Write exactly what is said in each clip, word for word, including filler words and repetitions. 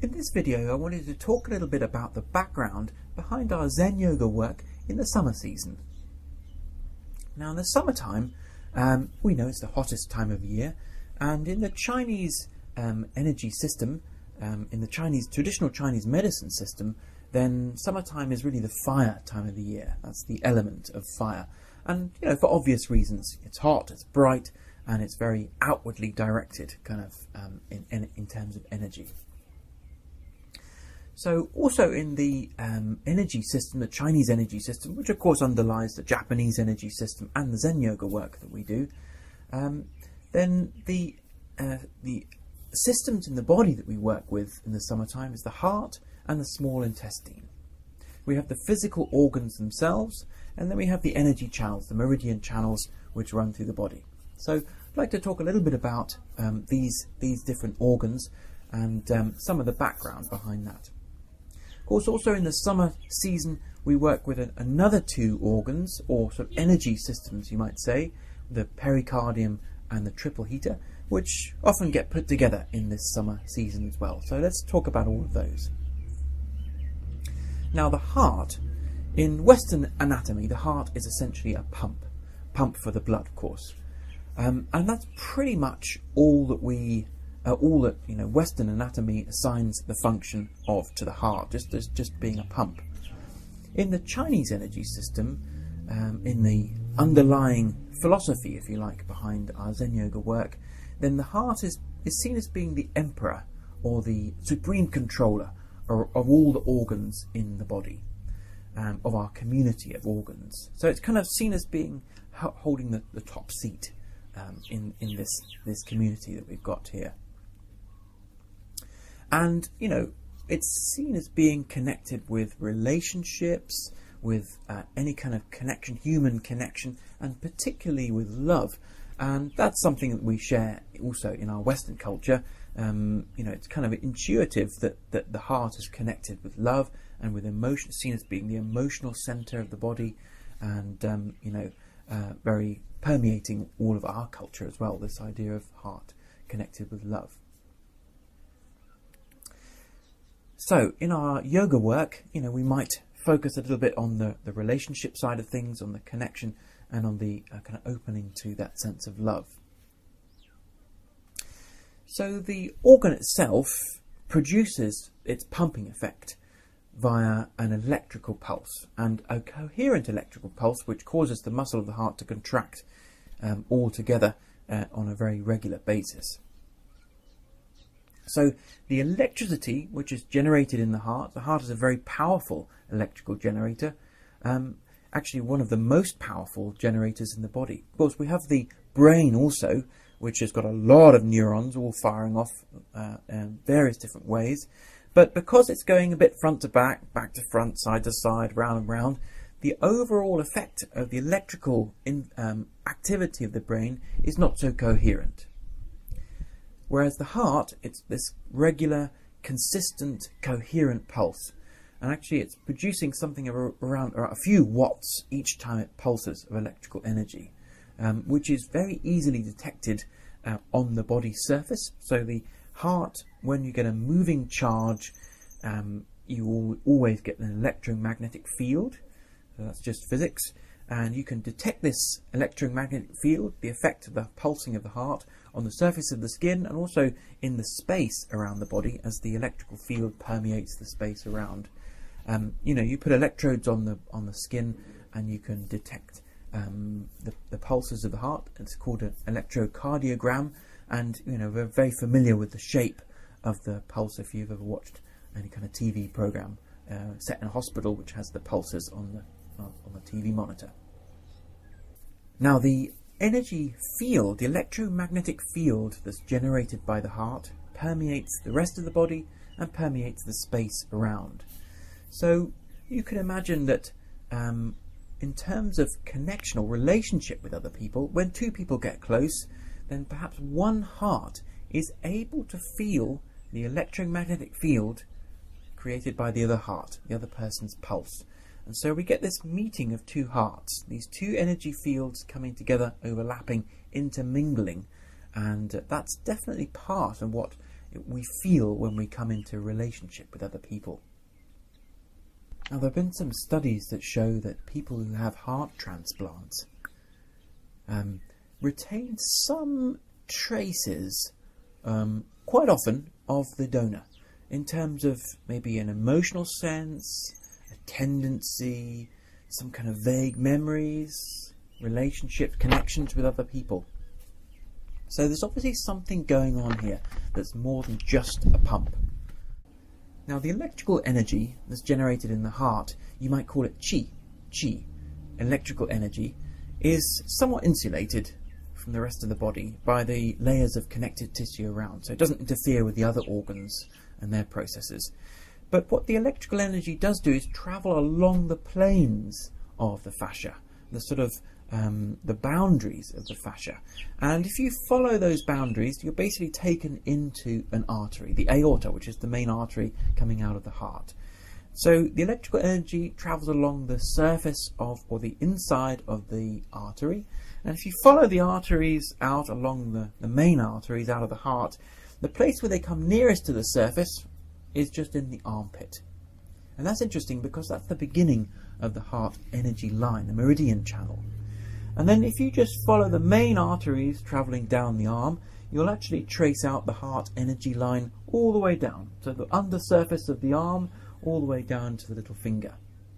In this video I wanted to talk a little bit about the background behind our Zen Yoga work in the summer season. Now in the summertime, um, we know it's the hottest time of year, and in the Chinese um, energy system, um, in the Chinese traditional Chinese medicine system, then summertime is really the fire time of the year. That's the element of fire. And you know, for obvious reasons, it's hot, it's bright, and it's very outwardly directed, kind of um, in, in, in terms of energy. So also in the um, energy system, the Chinese energy system, which of course underlies the Japanese energy system and the Zen Yoga work that we do, um, then the, uh, the systems in the body that we work with in the summertime is the heart and the small intestine. We have the physical organs themselves, and then we have the energy channels, the meridian channels, which run through the body. So I'd like to talk a little bit about um, these, these different organs and um, some of the background behind that. Of course, also in the summer season, we work with an, another two organs, or sort of energy systems, you might say, the pericardium and the triple heater, which often get put together in this summer season as well. So let's talk about all of those. Now the heart, in Western anatomy, the heart is essentially a pump, pump for the blood, of course. Um, and that's pretty much all that we, uh, all that you know, Western anatomy assigns the function of to the heart, just as just being a pump. In the Chinese energy system, um, in the underlying philosophy, if you like, behind our Zen Yoga work, then the heart is, is seen as being the emperor or the supreme controller of, of all the organs in the body, um, of our community of organs. So it's kind of seen as being holding the, the top seat um, in, in this, this community that we've got here. And, you know, it's seen as being connected with relationships, with uh, any kind of connection, human connection, and particularly with love. And that's something that we share also in our Western culture. Um, you know, it's kind of intuitive that, that the heart is connected with love and with emotion, seen as being the emotional center of the body, and, um, you know, uh, very permeating all of our culture as well, this idea of heart connected with love. So in our yoga work, you know, we might focus a little bit on the, the relationship side of things, on the connection, and on the uh, kind of opening to that sense of love. So the organ itself produces its pumping effect via an electrical pulse, and a coherent electrical pulse which causes the muscle of the heart to contract um, all together uh, on a very regular basis. So the electricity which is generated in the heart, the heart is a very powerful electrical generator, um, actually one of the most powerful generators in the body. Of course, we have the brain also, which has got a lot of neurons all firing off uh, in various different ways. But because it's going a bit front to back, back to front, side to side, round and round, the overall effect of the electrical in, um, activity of the brain is not so coherent. Whereas the heart, it's this regular, consistent, coherent pulse. And actually it's producing something around a few watts each time it pulses of electrical energy, um, which is very easily detected uh, on the body surface. So the heart, when you get a moving charge, um, you will always get an electromagnetic field. So that's just physics. And you can detect this electromagnetic field, the effect of the pulsing of the heart, on the surface of the skin and also in the space around the body as the electrical field permeates the space around. Um, you know, you put electrodes on the on the skin and you can detect um, the, the pulses of the heart. It's called an electrocardiogram, and you know, we're very familiar with the shape of the pulse if you've ever watched any kind of T V program uh, set in a hospital which has the pulses on the on the T V monitor. Now the energy field, the electromagnetic field that's generated by the heart, permeates the rest of the body and permeates the space around. So you can imagine that um, in terms of connection or relationship with other people, when two people get close, then perhaps one heart is able to feel the electromagnetic field created by the other heart, the other person's pulse. And so we get this meeting of two hearts, these two energy fields coming together, overlapping, intermingling, and uh, that's definitely part of what we feel when we come into a relationship with other people. Now, there have been some studies that show that people who have heart transplants um, retain some traces, um, quite often, of the donor, in terms of maybe an emotional sense, a tendency, some kind of vague memories, relationships, connections with other people. So there's obviously something going on here that's more than just a pump. Now, the electrical energy that's generated in the heart, you might call it chi, chi, electrical energy, is somewhat insulated from the rest of the body by the layers of connective tissue around, so it doesn't interfere with the other organs and their processes. But what the electrical energy does do is travel along the planes of the fascia, the sort of um, the boundaries of the fascia. And if you follow those boundaries, you're basically taken into an artery, the aorta, which is the main artery coming out of the heart. So the electrical energy travels along the surface of, or the inside of the artery. And if you follow the arteries out along the, the main arteries out of the heart, the place where they come nearest to the surface is just in the armpit. And that's interesting because that's the beginning of the heart energy line, the meridian channel. And then if you just follow the main arteries travelling down the arm, you'll actually trace out the heart energy line all the way down. So the undersurface of the arm all the way down to the little finger.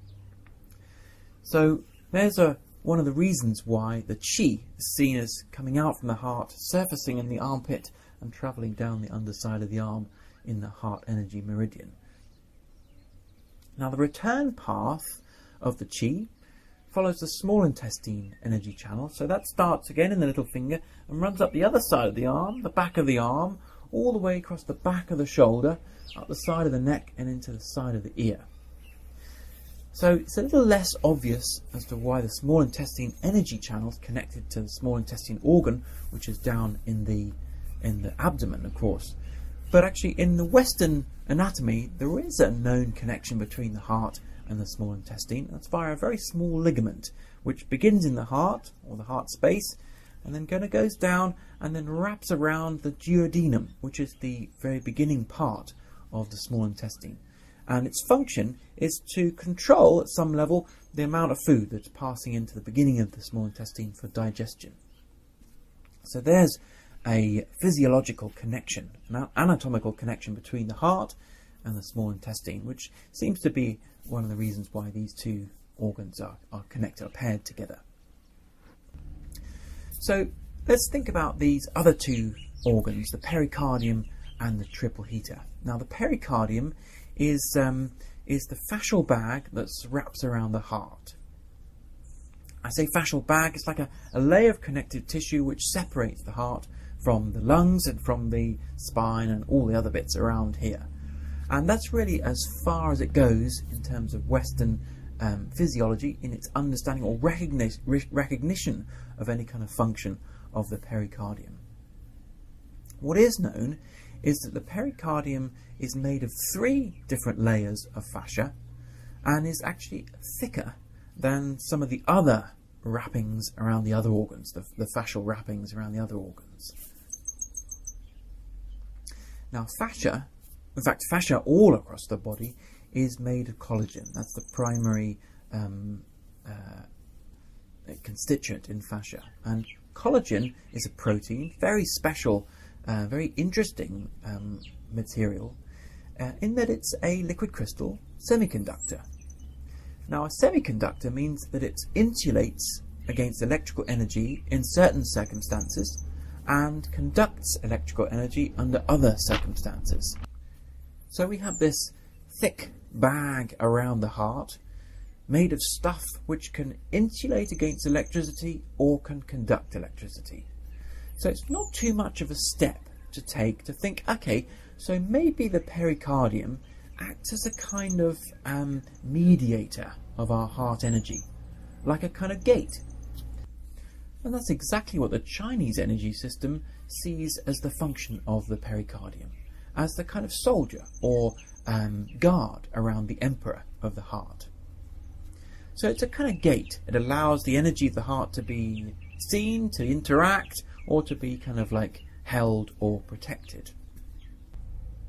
So there's a, one of the reasons why the chi is seen as coming out from the heart, surfacing in the armpit and travelling down the underside of the arm in the heart energy meridian. Now, the return path of the chi follows the small intestine energy channel. So that starts again in the little finger and runs up the other side of the arm, the back of the arm, all the way across the back of the shoulder, up the side of the neck and into the side of the ear. So it's a little less obvious as to why the small intestine energy channel is connected to the small intestine organ, which is down in the in the abdomen, of course. But actually in the Western anatomy, there is a known connection between the heart and the small intestine. That's via a very small ligament, which begins in the heart, or the heart space, and then kind of goes down and then wraps around the duodenum, which is the very beginning part of the small intestine. And its function is to control, at some level, the amount of food that's passing into the beginning of the small intestine for digestion. So there's a physiological connection, an anatomical connection between the heart and the small intestine, which seems to be one of the reasons why these two organs are, are connected, are paired together. So let's think about these other two organs, the pericardium and the triple heater. Now, the pericardium is, um, is the fascial bag that wraps around the heart. I say fascial bag, it's like a, a layer of connective tissue which separates the heart from the lungs and from the spine and all the other bits around here. And that's really as far as it goes in terms of Western um, physiology in its understanding or recognition, recognition of any kind of function of the pericardium. What is known is that the pericardium is made of three different layers of fascia and is actually thicker than some of the other wrappings around the other organs, the, the fascial wrappings around the other organs. Now, fascia, in fact, fascia all across the body is made of collagen. That's the primary um, uh, constituent in fascia. And collagen is a protein, very special, uh, very interesting um, material, uh, in that it's a liquid crystal semiconductor. Now, a semiconductor means that it insulates against electrical energy in certain circumstances and conducts electrical energy under other circumstances. So we have this thick bag around the heart made of stuff which can insulate against electricity or can conduct electricity. So it's not too much of a step to take to think, okay, so maybe the pericardium acts as a kind of um, mediator of our heart energy, like a kind of gate. And that's exactly what the Chinese energy system sees as the function of the pericardium, as the kind of soldier or um, guard around the emperor of the heart. So it's a kind of gate. It allows the energy of the heart to be seen, to interact, or to be kind of like held or protected.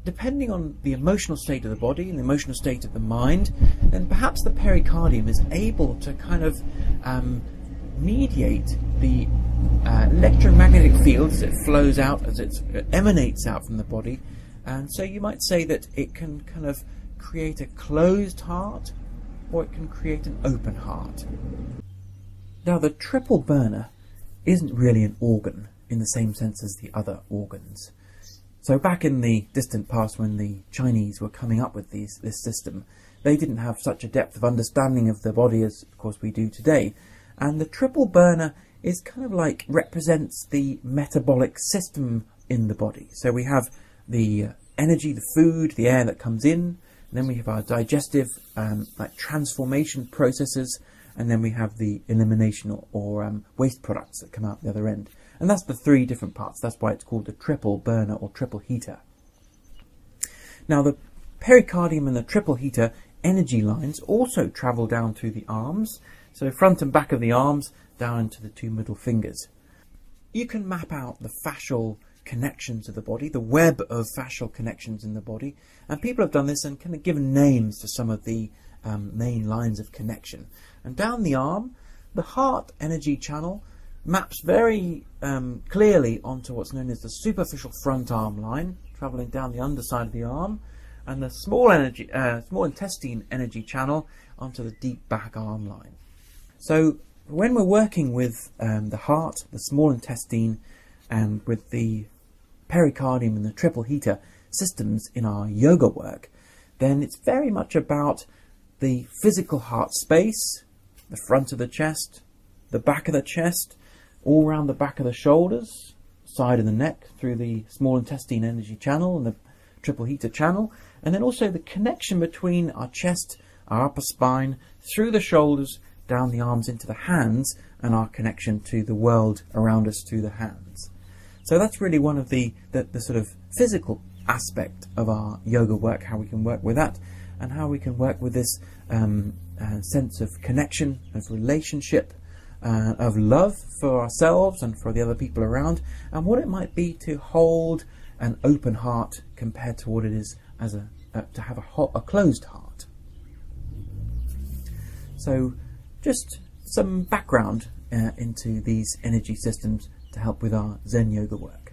depending on the emotional state of the body and the emotional state of the mind, then perhaps the pericardium is able to kind of um, mediate the uh, electromagnetic field as it flows out, as it emanates out from the body. And so you might say that it can kind of create a closed heart, or it can create an open heart. Now, the triple burner isn't really an organ in the same sense as the other organs. So back in the distant past, when the Chinese were coming up with these, this system, they didn't have such a depth of understanding of the body as, of course, we do today. And the triple burner is kind of like represents the metabolic system in the body. So we have the energy, the food, the air that comes in, and then we have our digestive um, like transformation processes, and then we have the elimination or, or um, waste products that come out the other end. And that's the three different parts. That's why it's called the triple burner or triple heater. Now, the pericardium and the triple heater energy lines also travel down through the arms. So front and back of the arms, down into the two middle fingers. You can map out the fascial connections of the body, the web of fascial connections in the body. And people have done this and kind of given names to some of the um, main lines of connection. And down the arm, the heart energy channel maps very um, clearly onto what's known as the superficial front arm line, travelling down the underside of the arm, and the small energy, uh, small intestine energy channel onto the deep back arm line. So when we're working with um, the heart, the small intestine, and with the pericardium and the triple heater systems in our yoga work, then it's very much about the physical heart space, the front of the chest, the back of the chest, all around the back of the shoulders, side of the neck, through the small intestine energy channel and the triple heater channel, and then also the connection between our chest, our upper spine, through the shoulders, down the arms into the hands, and our connection to the world around us through the hands. So that's really one of the, the, the sort of physical aspect of our yoga work, how we can work with that, and how we can work with this um, uh, sense of connection, of relationship, uh, of love for ourselves and for the other people around, and what it might be to hold an open heart compared to what it is as a uh, to have a, ho a closed heart. So just some background uh, into these energy systems to help with our Zen yoga work.